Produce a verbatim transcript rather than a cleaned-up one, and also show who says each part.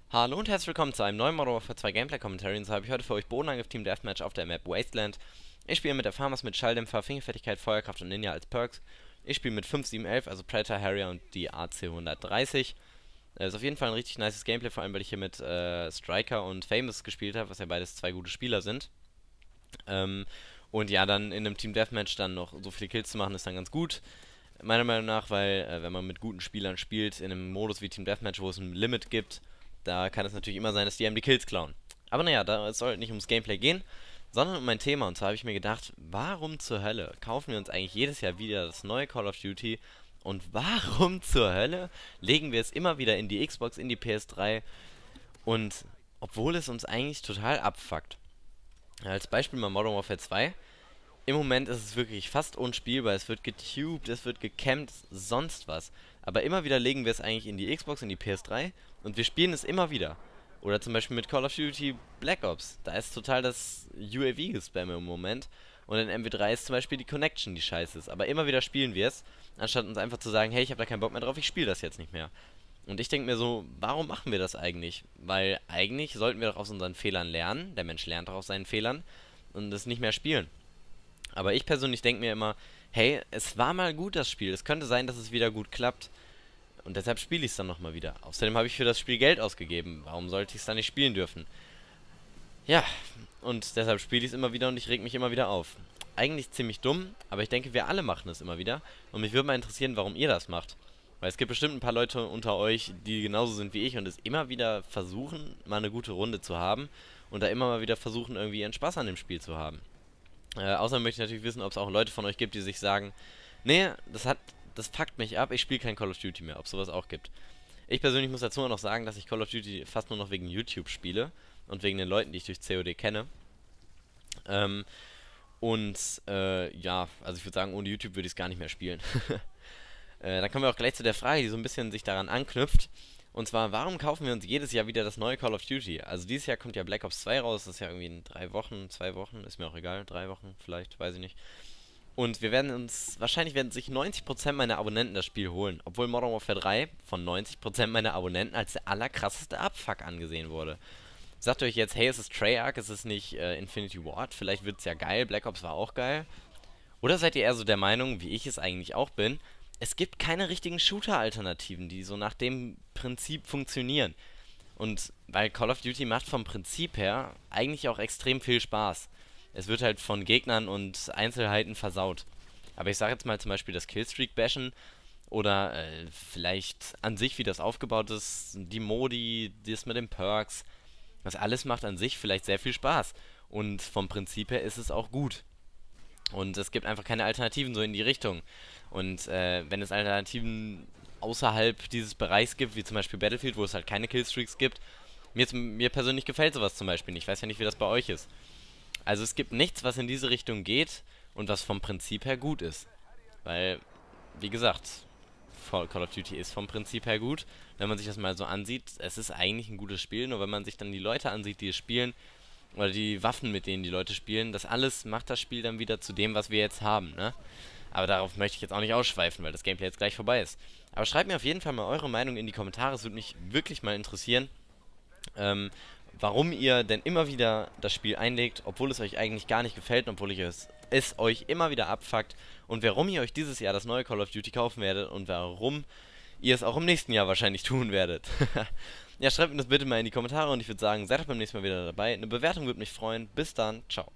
Speaker 1: Hallo und herzlich willkommen zu einem neuen Modern Warfare zwei Gameplay Commentary. Und so habe ich heute für euch Bodenangriff Team Deathmatch auf der Map Wasteland. Ich spiele mit der Farmers mit Schalldämpfer, Fingerfertigkeit, Feuerkraft und Ninja als Perks. Ich spiele mit fünf sieben elf, also Predator, Harrier und die A C hundertdreißig. Das ist auf jeden Fall ein richtig nices Gameplay, vor allem weil ich hier mit äh, Striker und Famous gespielt habe, was ja beides zwei gute Spieler sind. Ähm, und ja, dann in einem Team Deathmatch dann noch so viele Kills zu machen, ist dann ganz gut. Meiner Meinung nach, weil äh, wenn man mit guten Spielern spielt, in einem Modus wie Team Deathmatch, wo es ein Limit gibt, da kann es natürlich immer sein, dass die einem die Kills klauen. Aber naja, da es soll nicht ums Gameplay gehen, sondern um mein Thema. Und zwar habe ich mir gedacht, warum zur Hölle kaufen wir uns eigentlich jedes Jahr wieder das neue Call of Duty? Und warum zur Hölle legen wir es immer wieder in die Xbox, in die P S drei? Und obwohl es uns eigentlich total abfuckt. Als Beispiel mal Modern Warfare zwei. Im Moment ist es wirklich fast unspielbar. Es wird getubed, es wird gecampt, sonst was. Aber immer wieder legen wir es eigentlich in die Xbox, in die P S drei und wir spielen es immer wieder. Oder zum Beispiel mit Call of Duty Black Ops. Da ist total das U A V-Gespam im Moment. Und in M W drei ist zum Beispiel die Connection, die scheiße ist. Aber immer wieder spielen wir es, anstatt uns einfach zu sagen, hey, ich habe da keinen Bock mehr drauf, ich spiele das jetzt nicht mehr. Und ich denke mir so, warum machen wir das eigentlich? Weil eigentlich sollten wir doch aus unseren Fehlern lernen. Der Mensch lernt doch aus seinen Fehlern und es nicht mehr spielen. Aber ich persönlich denke mir immer, hey, es war mal gut das Spiel. Es könnte sein, dass es wieder gut klappt. Und deshalb spiele ich es dann nochmal wieder. Außerdem habe ich für das Spiel Geld ausgegeben. Warum sollte ich es dann nicht spielen dürfen? Ja, und deshalb spiele ich es immer wieder und ich reg mich immer wieder auf. Eigentlich ziemlich dumm, aber ich denke, wir alle machen es immer wieder. Und mich würde mal interessieren, warum ihr das macht. Weil es gibt bestimmt ein paar Leute unter euch, die genauso sind wie ich und es immer wieder versuchen, mal eine gute Runde zu haben. Und da immer mal wieder versuchen, irgendwie ihren Spaß an dem Spiel zu haben. Äh, außerdem möchte ich natürlich wissen, ob es auch Leute von euch gibt, die sich sagen, nee, das hat, das fuckt mich ab, ich spiele kein Call of Duty mehr, ob es sowas auch gibt. Ich persönlich muss dazu auch noch sagen, dass ich Call of Duty fast nur noch wegen YouTube spiele und wegen den Leuten, die ich durch C O D kenne. Ähm, und äh, ja, also ich würde sagen, ohne YouTube würde ich es gar nicht mehr spielen. äh, dann kommen wir auch gleich zu der Frage, die so ein bisschen sich daran anknüpft. Und zwar, warum kaufen wir uns jedes Jahr wieder das neue Call of Duty? Also dieses Jahr kommt ja Black Ops zwei raus, das ist ja irgendwie in drei Wochen, zwei Wochen, ist mir auch egal, drei Wochen vielleicht, weiß ich nicht. Und wir werden uns, wahrscheinlich werden sich neunzig Prozent meiner Abonnenten das Spiel holen, obwohl Modern Warfare drei von neunzig Prozent meiner Abonnenten als der allerkrasseste Abfuck angesehen wurde. Sagt ihr euch jetzt, hey, es ist Treyarch, es ist nicht äh, Infinity Ward, vielleicht wird es ja geil, Black Ops war auch geil. Oder seid ihr eher so der Meinung, wie ich es eigentlich auch bin, es gibt keine richtigen Shooter-Alternativen, die so nach dem Prinzip funktionieren. Und weil Call of Duty macht vom Prinzip her eigentlich auch extrem viel Spaß. Es wird halt von Gegnern und Einzelheiten versaut. Aber ich sage jetzt mal zum Beispiel das Killstreak bashen oder äh, vielleicht an sich, wie das aufgebaut ist, die Modi, das mit den Perks. Das alles macht an sich vielleicht sehr viel Spaß. Und vom Prinzip her ist es auch gut. Und es gibt einfach keine Alternativen so in die Richtung. Und äh, wenn es Alternativen außerhalb dieses Bereichs gibt, wie zum Beispiel Battlefield, wo es halt keine Killstreaks gibt, mir, mir persönlich gefällt sowas zum Beispiel nicht. Ich weiß ja nicht, wie das bei euch ist. Also es gibt nichts, was in diese Richtung geht und was vom Prinzip her gut ist. Weil, wie gesagt, Call of Duty ist vom Prinzip her gut. Wenn man sich das mal so ansieht, es ist eigentlich ein gutes Spiel, nur wenn man sich dann die Leute ansieht, die es spielen, oder die Waffen, mit denen die Leute spielen, das alles macht das Spiel dann wieder zu dem, was wir jetzt haben, ne? Aber darauf möchte ich jetzt auch nicht ausschweifen, weil das Gameplay jetzt gleich vorbei ist. Aber schreibt mir auf jeden Fall mal eure Meinung in die Kommentare, es würde mich wirklich mal interessieren, ähm, warum ihr denn immer wieder das Spiel einlegt, obwohl es euch eigentlich gar nicht gefällt, obwohl ich es, es euch immer wieder abfuckt und warum ihr euch dieses Jahr das neue Call of Duty kaufen werdet und warum ihr es auch im nächsten Jahr wahrscheinlich tun werdet. Ja, schreibt mir das bitte mal in die Kommentare und ich würde sagen, seid auch beim nächsten Mal wieder dabei. Eine Bewertung würde mich freuen. Bis dann, ciao.